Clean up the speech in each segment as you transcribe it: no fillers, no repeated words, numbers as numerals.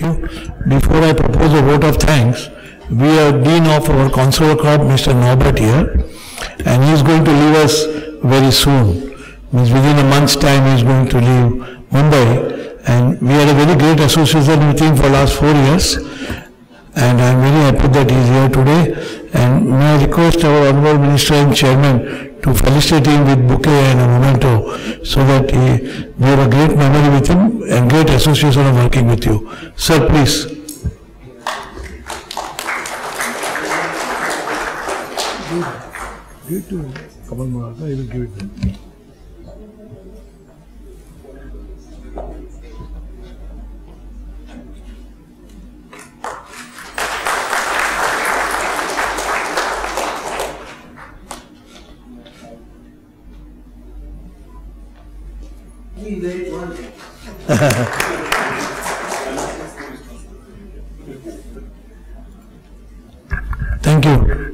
you. Before I propose a vote of thanks, we have Dean of our Consular Corp, Mr. Norbert here, and he is going to leave us very soon. Means within a month's time he is going to leave Mumbai, and we had a very great association with him for the last 4 years, and I am very happy that he is here today. And may I request our Honorable Minister and Chairman to felicitate him with bouquet and a memento, so that we have a great memory with him and great association of working with you. Sir, please. Give it to Kamal Maratha, he will give it to him. Thank you.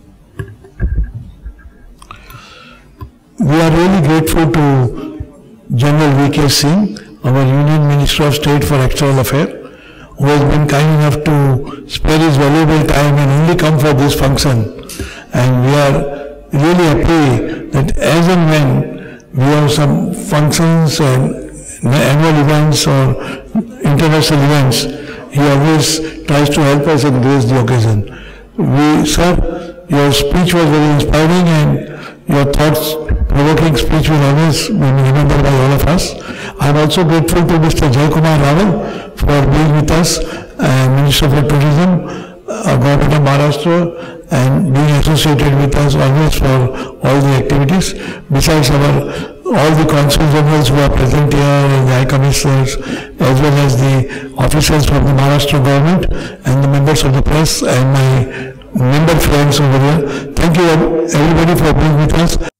We are really grateful to General V.K. Singh, our Union Minister of State for External Affairs, who has been kind enough to spare his valuable time and only come for this function. And we are really happy that as and when we have some functions and annual events or international events, he always tries to help us and grace the occasion. Sir, your speech was very inspiring, and your thoughts-provoking speech will always be remembered by all of us. I am also grateful to Mr. Jaikumar Raval for being with us, Minister for Tourism, Government of Maharashtra, and being associated with us always for all the activities. Besides all the consul generals who are present here, and the high commissioners, as well as the officials from the Maharashtra government and the members of the press and my member friends over here. Thank you everybody for being with us.